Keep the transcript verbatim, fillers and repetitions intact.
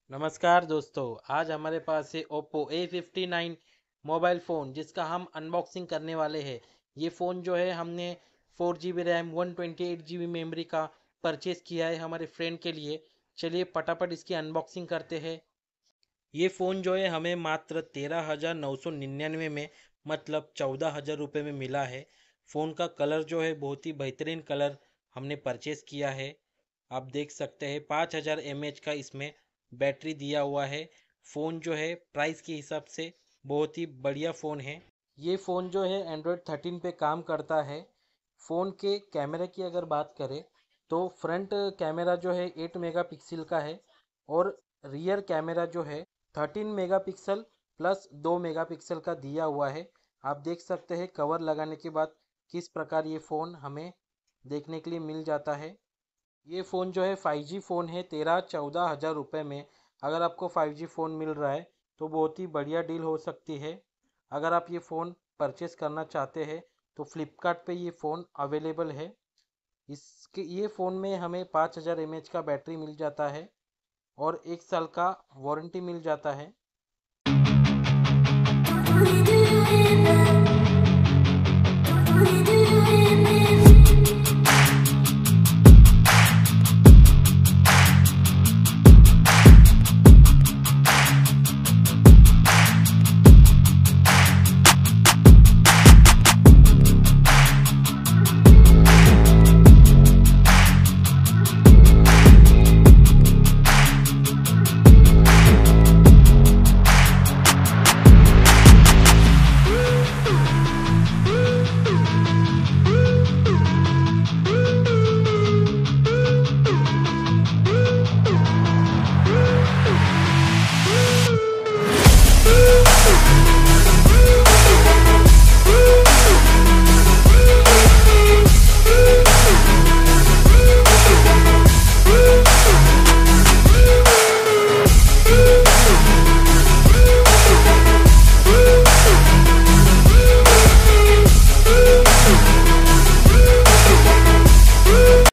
नमस्कार दोस्तों, आज हमारे पास है Oppo A fifty nine mobile phone जिसका हम अनबॉक्सिंग करने वाले हैं। ये फ़ोन जो है हमने four G B RAM one twenty eight G B memory का परचेज़ किया है हमारे फ्रेंड के लिए। चलिए फटाफट इसकी अनबॉक्सिंग करते हैं। ये फ़ोन जो है हमें मात्र तेरह हज़ार नौ सौ निन्यानवे में मतलब चौदह हज़ार रुपये में मिला है। फ़ोन का कलर जो है बहुत ही बेहतरीन कलर हमने परचेज़ किया है। आप देख सकते हैं पाँच हज़ार एम एच का इसमें बैटरी दिया हुआ है। फ़ोन जो है प्राइस के हिसाब से बहुत ही बढ़िया फ़ोन है। ये फ़ोन जो है एंड्रॉयड थर्टीन पे काम करता है। फ़ोन के कैमरे की अगर बात करें तो फ्रंट कैमरा जो है एट मेगापिक्सल का है और रियर कैमरा जो है थर्टीन मेगापिक्सल प्लस दो मेगापिक्सल का दिया हुआ है। आप देख सकते हैं कवर लगाने के बाद किस प्रकार ये फ़ोन हमें देखने के लिए मिल जाता है। ये फ़ोन जो है फाइव जी फ़ोन है तेरह चौदह हज़ार रुपये में। अगर आपको फाइव जी फ़ोन मिल रहा है तो बहुत ही बढ़िया डील हो सकती है। अगर आप ये फ़ोन परचेस करना चाहते हैं तो फ्लिपकार्ट पे ये फ़ोन अवेलेबल है। इसके ये फ़ोन में हमें पाँच हज़ार एम एच का बैटरी मिल जाता है और एक साल का वारंटी मिल जाता है।